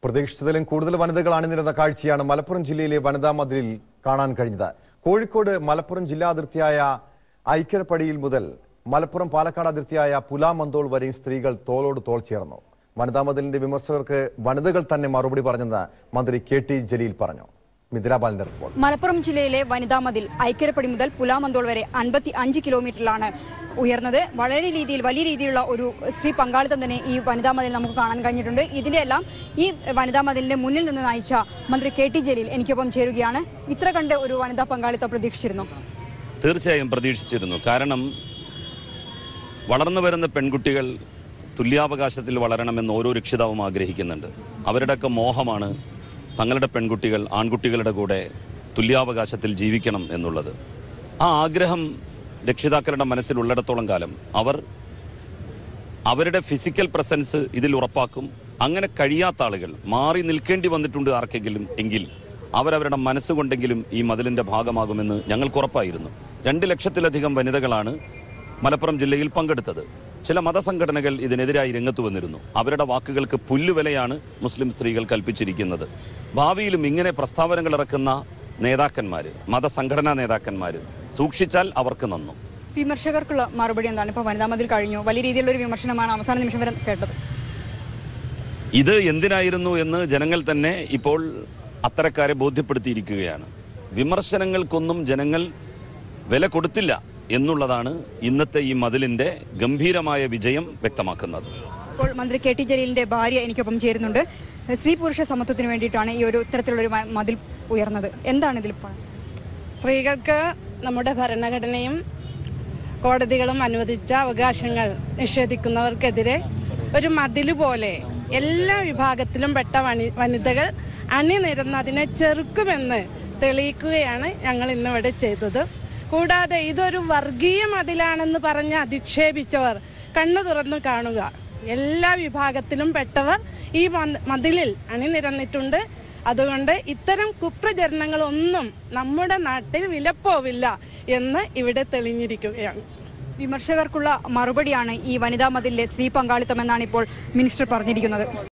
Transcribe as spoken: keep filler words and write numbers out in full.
പ്രതീക്ഷിച്ചതിലും കൂടുതൽ വനിതകൾ അണിനിരന്ന കാഴ്ചയാണ് മലപ്പുറം ജില്ലയിലെ വനിതാ മതിലിൽ കാണാൻ കഴിഞ്ഞത്. കോഴിക്കോട് മലപ്പുറം ജില്ലാ അതിർത്തിയായ ഐക്കരപ്പടിയിൽ മുതൽ മലപ്പുറം പാലക്കാട് അതിർത്തിയായ പുലാമന്തോൾ വരെയും സ്ത്രീകൾ തോളോട് തോൾ ചേർന്നു. വനിതാ മതിലിന്റെ വിമർശകർക്ക് വനിതകൾ തന്നെ മറുപടി പറഞ്ഞെന്ന് മന്ത്രി കെ ടി ജലീൽ പറഞ്ഞു. മലപ്പുറം ജില്ലയിലെ വനിതാ മതിൽ ഐക്കരപ്പടി മുതൽ പുലാമന്തോൾ വരെ അൻപത്തി അഞ്ച് കിലോമീറ്ററിലാണ് ഉയർന്നത്. വളരെ രീതിയിൽ വലിയ രീതിയിലുള്ള ഒരു സ്ത്രീ പങ്കാളിത്തം തന്നെ ഈ വനിതാ മതിൽ നമുക്ക് കാണാൻ കഴിഞ്ഞിട്ടുണ്ട്. ഇതിന്റെ എല്ലാം ഈ വനിതാ മതിലിന്റെ മുന്നിൽ നിന്ന് നയിച്ച മന്ത്രി കെ ടി ജലീൽ എനിക്കൊപ്പം ചേരുകയാണ്. ഇത്ര കണ്ട് ഒരു വനിതാ പങ്കാളിത്തം പ്രതീക്ഷിച്ചിരുന്നു? തീർച്ചയായും പ്രതീക്ഷിച്ചിരുന്നു. കാരണം വളർന്നു വരുന്ന പെൺകുട്ടികൾ തുല്യാവകാശത്തിൽ വളരണമെന്ന് ഓരോ രക്ഷിതാവും ആഗ്രഹിക്കുന്നുണ്ട്. അവരുടെയൊക്കെ മോഹമാണ് തങ്ങളുടെ പെൺകുട്ടികൾ ആൺകുട്ടികളുടെ കൂടെ തുല്യാവകാശത്തിൽ ജീവിക്കണം എന്നുള്ളത്. ആ ആഗ്രഹം രക്ഷിതാക്കളുടെ മനസ്സിലുള്ളിടത്തോളം കാലം അവർ അവരുടെ ഫിസിക്കൽ പ്രസൻസ് ഇതിൽ ഉറപ്പാക്കും. അങ്ങനെ കഴിയാത്ത ആളുകൾ മാറി നിൽക്കേണ്ടി വന്നിട്ടുണ്ട് ആർക്കെങ്കിലും എങ്കിൽ അവരവരുടെ മനസ്സുകൊണ്ടെങ്കിലും ഈ മതിലിൻ്റെ ഭാഗമാകുമെന്ന് ഞങ്ങൾക്ക് ഉറപ്പായിരുന്നു. രണ്ട് ലക്ഷത്തിലധികം വനിതകളാണ് മലപ്പുറം ജില്ലയിൽ പങ്കെടുത്തത്. ചില മതസംഘടനകൾ ഇതിനെതിരായി രംഗത്ത് വന്നിരുന്നു. അവരുടെ വാക്കുകൾക്ക് പുല്ലുവിലയാണ് മുസ്ലിം സ്ത്രീകൾ കൽപ്പിച്ചിരിക്കുന്നത്. ഭാവിയിലും ഇങ്ങനെ പ്രസ്താവനകൾ ഇറക്കുന്ന നേതാക്കന്മാർ, മതസംഘടനാ നേതാക്കന്മാർ സൂക്ഷിച്ചാൽ അവർക്ക് നന്നു. വിമർശകർക്കുള്ള മറുപടി എന്താണ്? ഇപ്പോൾ വനിതാ മതിൽ കഴിഞ്ഞു, വലിയ രീതിയിലുള്ള ഒരു വിമർശനമാണ് അവസാന നിമിഷം വരെ കേട്ടത്. ഇത് എന്തിനായിരുന്നു എന്ന് ജനങ്ങൾ തന്നെ ഇപ്പോൾ അത്തരക്കാരെ ബോധ്യപ്പെടുത്തിയിരിക്കുകയാണ്. വിമർശനങ്ങൾക്കൊന്നും ജനങ്ങൾ വില കൊടുത്തില്ല എന്നുള്ളതാണ് ഇന്നത്തെ ഈ മതിലിന്റെ ഗംഭീരമായ വിജയം വ്യക്തമാക്കുന്നത്. ഇപ്പോൾ മന്ത്രി കെ ടി ജലീലിന്റെ ഭാര്യ എനിക്കൊപ്പം ചേരുന്നുണ്ട്. സ്ത്രീ പുരുഷ സമത്വത്തിന് വേണ്ടിയിട്ടാണ് ഈ ഒരു ഇത്തരത്തിലുള്ളൊരു മതിൽ ഉയർന്നത്. എന്താണ് ഇതിൽ? സ്ത്രീകൾക്ക് നമ്മുടെ ഭരണഘടനയും കോടതികളും അനുവദിച്ച അവകാശങ്ങൾ നിഷേധിക്കുന്നവർക്കെതിരെ ഒരു മതിൽ പോലെ എല്ലാ വിഭാഗത്തിലും പെട്ട വനി വനിതകൾ അണിനിരന്ന് അതിനെ ചെറുക്കുമെന്ന് തെളിയിക്കുകയാണ് ഞങ്ങൾ ഇന്നിവിടെ ചെയ്തത്. കൂടാതെ ഇതൊരു വർഗീയ മതിലാണെന്ന് പറഞ്ഞ് അധിക്ഷേപിച്ചവർ കണ്ണു തുറന്നു കാണുക. എല്ലാ വിഭാഗത്തിലും പെട്ടവർ ഈ മതിലിൽ അണിനിരന്നിട്ടുണ്ട്. അതുകൊണ്ട് ഇത്തരം കുപ്രചരണങ്ങളൊന്നും നമ്മുടെ നാട്ടിൽ വിലപ്പോവില്ല എന്ന് ഇവിടെ തെളിഞ്ഞിരിക്കുകയാണ്. വിമർശകർക്കുള്ള മറുപടിയാണ് ഈ വനിതാ മതിലിലെ സ്ത്രീ പങ്കാളിത്തം എന്നാണ് ഇപ്പോൾ മിനിസ്റ്റർ പറഞ്ഞിരിക്കുന്നത്.